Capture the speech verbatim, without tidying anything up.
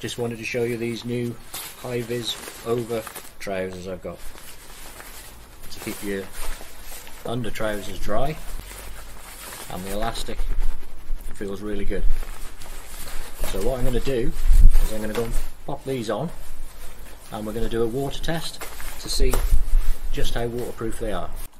just wanted to show you these new high-vis over trousers I've got to keep your under trousers dry, and the elastic feels really good. So what I'm going to do is I'm going to go and pop these on, and we're going to do a water test to see just how waterproof they are.